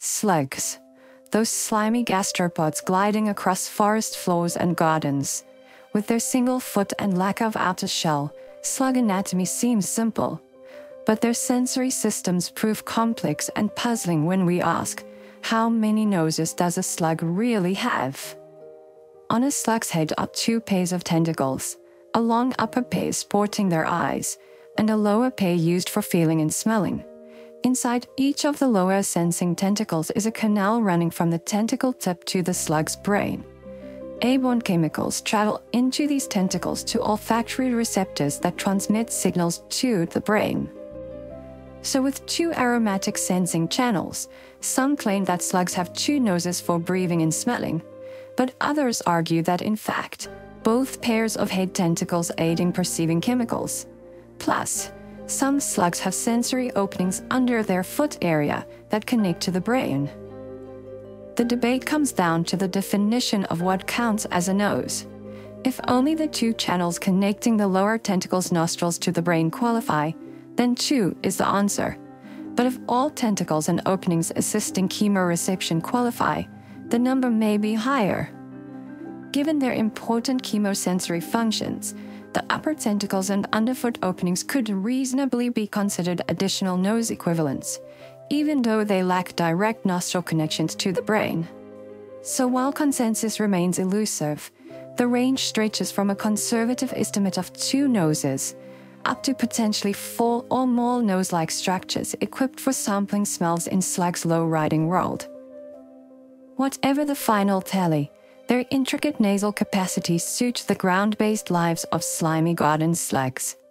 Slugs. Those slimy gastropods gliding across forest floors and gardens. With their single foot and lack of outer shell, slug anatomy seems simple. But their sensory systems prove complex and puzzling when we ask, how many noses does a slug really have? On a slug's head are two pairs of tentacles, a long upper pair sporting their eyes, and a lower pair used for feeling and smelling. Inside each of the lower sensing tentacles is a canal running from the tentacle tip to the slug's brain. Airborne chemicals travel into these tentacles to olfactory receptors that transmit signals to the brain. So with two aromatic sensing channels, some claim that slugs have two noses for breathing and smelling, but others argue that in fact, both pairs of head tentacles aid in perceiving chemicals. Plus, some slugs have sensory openings under their foot area that connect to the brain. The debate comes down to the definition of what counts as a nose. If only the two channels connecting the lower tentacle's nostrils to the brain qualify, then two is the answer. But if all tentacles and openings assisting chemoreception qualify, the number may be higher. Given their important chemosensory functions, the upper tentacles and underfoot openings could reasonably be considered additional nose equivalents, even though they lack direct nostril connections to the brain. So while consensus remains elusive, the range stretches from a conservative estimate of 2 noses up to potentially 4 or more nose-like structures equipped for sampling smells in slugs' low-riding world. Whatever the final tally, their intricate nasal capacities suit the ground-based lives of slimy garden slugs.